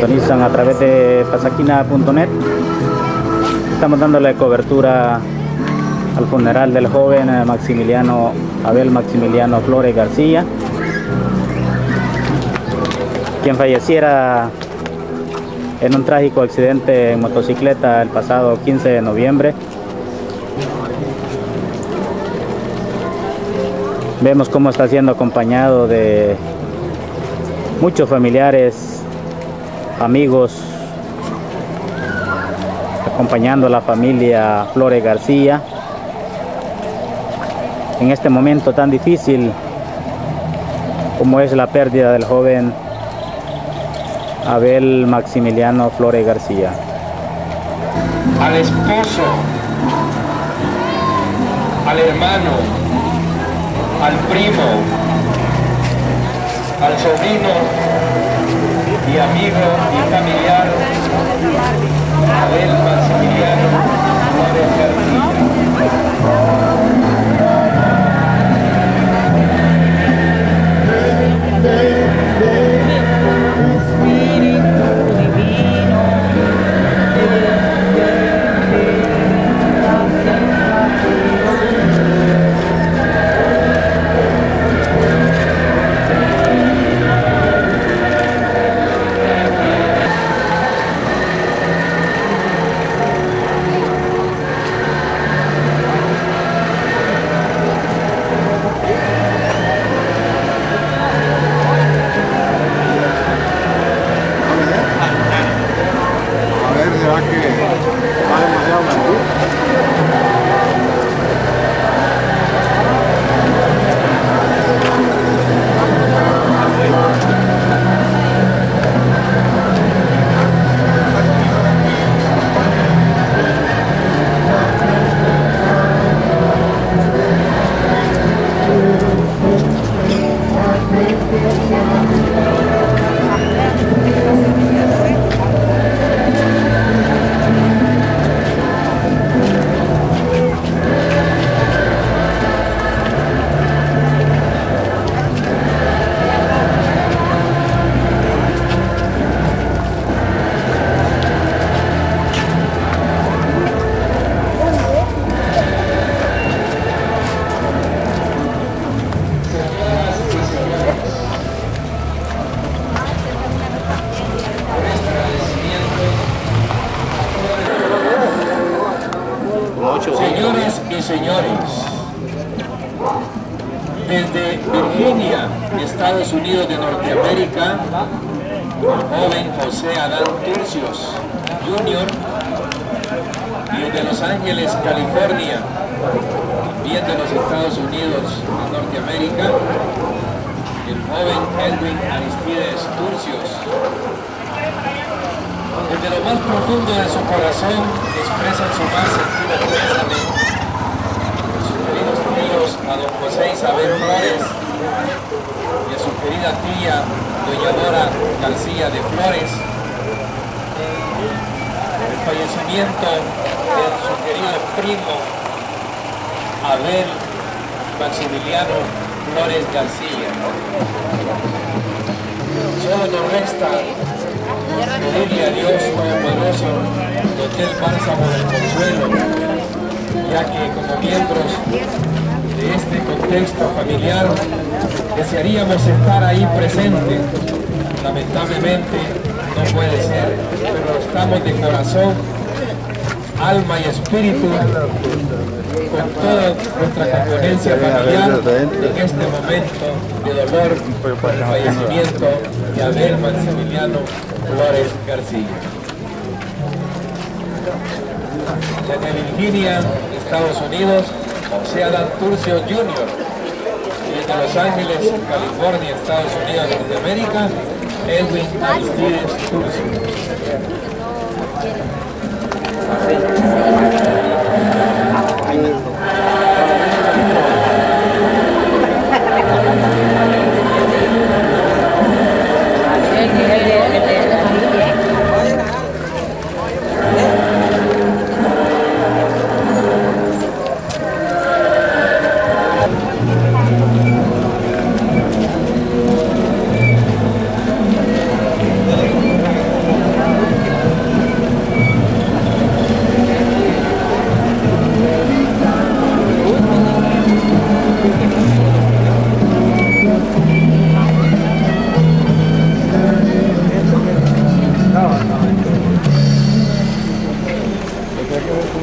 sintonizan a través de pasaquina.net. Estamos dándole cobertura al funeral del joven Abel Maximiliano Flores García, quien falleciera en un trágico accidente en motocicleta el pasado 15 de noviembre. Vemos cómo está siendo acompañado de muchos familiares, amigos, acompañando a la familia Flores García en este momento tan difícil como es la pérdida del joven Abel Maximiliano Flores García. Al esposo, al hermano, al primo, al sobrino y amigo y familiar Abel Maximiliano Flores García. Señoras y señores, desde Virginia, Estados Unidos de Norteamérica, el joven José Adán Turcios Jr., y desde Los Ángeles, California, también de los Estados Unidos de Norteamérica, el joven Edwin Aristides Turcios. Desde lo más profundo de su corazón expresan su más sentido pésame a sus queridos tíos, a don José Isabel Flores y a su querida tía, doña Dora García de Flores, el fallecimiento de su querido primo Abel Maximiliano Flores García. Solo nos resta pedirle a Dios Todopoderoso nos dé el bálsamo del consuelo, ya que como miembros de este contexto familiar desearíamos estar ahí presentes. Lamentablemente no puede ser, pero estamos de corazón, alma y espíritu con toda nuestra componencia familiar en este momento de dolor por el fallecimiento de Abel Maximiliano Flores García. Desde Virginia, Estados Unidos, José Adán Turcios Jr. Y desde Los Ángeles, California, Estados Unidos, Norteamérica, Edwin Aristides Turcios.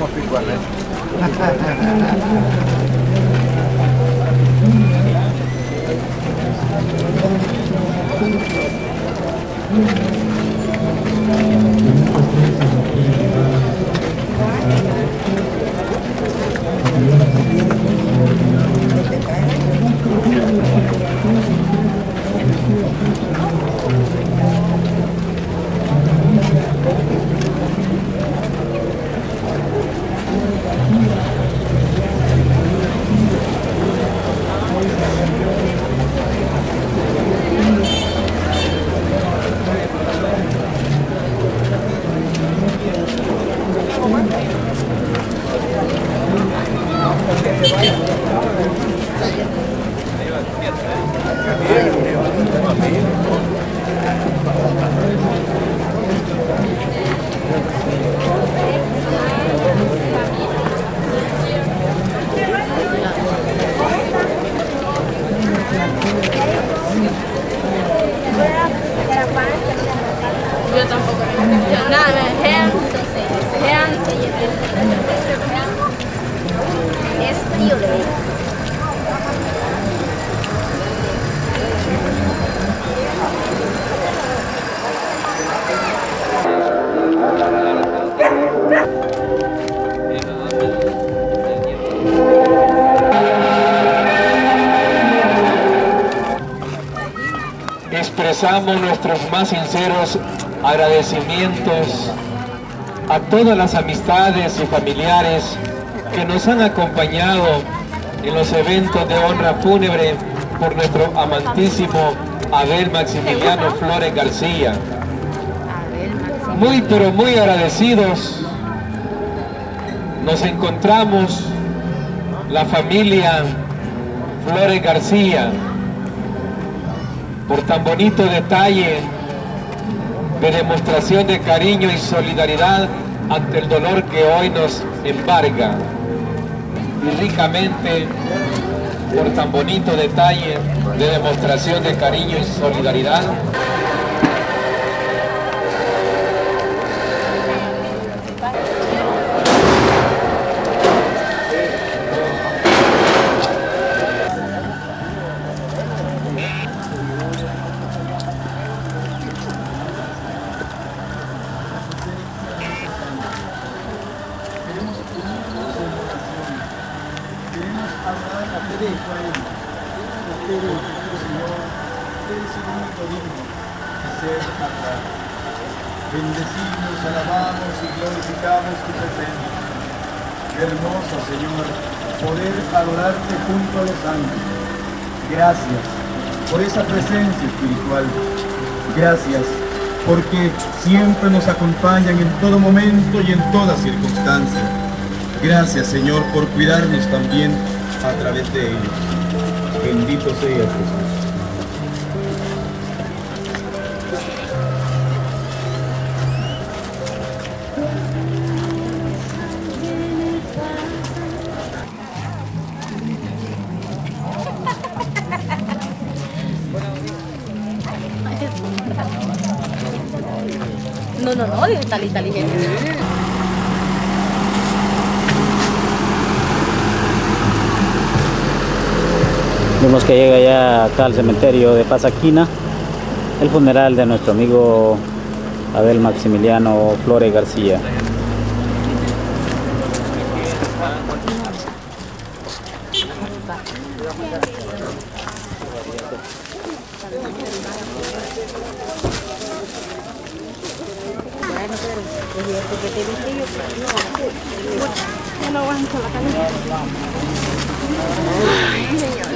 somos picuanes. Yo tampoco. Nada, es tío de él. Expresamos nuestros más sinceros agradecimientos a todas las amistades y familiares que nos han acompañado en los eventos de honra fúnebre por nuestro amantísimo Abel Maximiliano Flores García. Muy pero muy agradecidos nos encontramos la familia Flores García por tan bonito detalle de demostración de cariño y solidaridad ante el dolor que hoy nos embarga, y ricamente por tan bonito detalle de demostración de cariño y solidaridad. Bendecimos, alabamos y glorificamos tu presencia. Qué hermoso, Señor, poder adorarte junto a los ángeles. Gracias por esa presencia espiritual. Gracias porque siempre nos acompañan en todo momento y en toda circunstancia. Gracias, Señor, por cuidarnos también a través de ellos. Bendito sea Jesús. No, digo, tal inteligente. Vemos que llega ya acá al cementerio de Pasaquina el funeral de nuestro amigo Abel Maximiliano Flores García. Ya no aguanto la calidad. Ay, señor.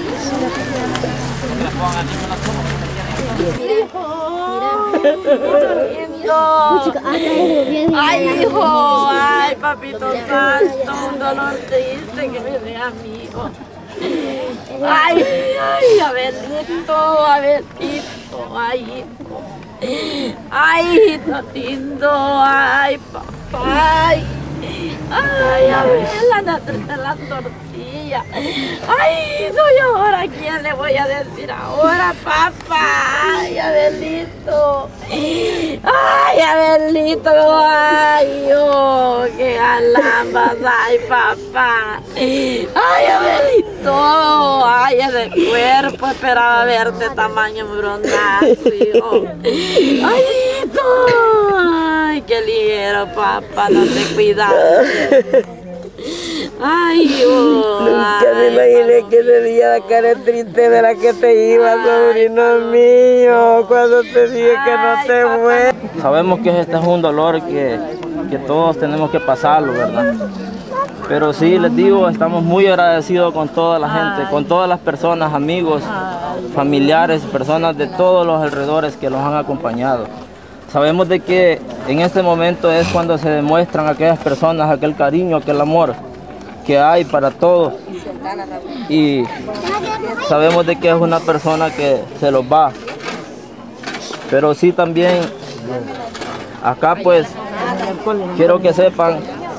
Ay, hijo, ay, papito santo, un dolor triste que me dé a mi hijo. Ay, Abelito, ay, hijo. Ay, hijito lindo, ay, papá, ay, Abel, andate la tortilla. Ay, ¿y ahora a quién le voy a decir ahora, papá? Ay, Abelito. Ay, Abelito, ay, oh, qué calambas, ay papá, ay Abelito, ay ese cuerpo, esperaba verte tamaño bronazo, hijo. Ay, hijito, ay qué ligero papá, no te cuidas. Ay, Dios. Nunca me imaginé que ese día la cara triste de la que te iba, sobrino mío, cuando te dije que no te fue. Sabemos que este es un dolor que todos tenemos que pasarlo, ¿verdad? Pero sí, les digo, estamos muy agradecidos con toda la gente, con todas las personas, amigos, familiares, personas de todos los alrededores que nos han acompañado. Sabemos de que en este momento es cuando se demuestran a aquellas personas aquel cariño, aquel amor que hay para todos. Y sabemos de que es una persona que se los va. Pero sí también, acá pues, quiero que sepan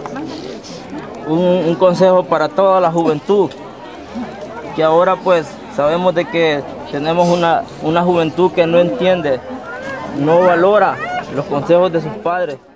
un consejo para toda la juventud, que ahora pues sabemos de que tenemos una juventud que no entiende, no valora los consejos de sus padres.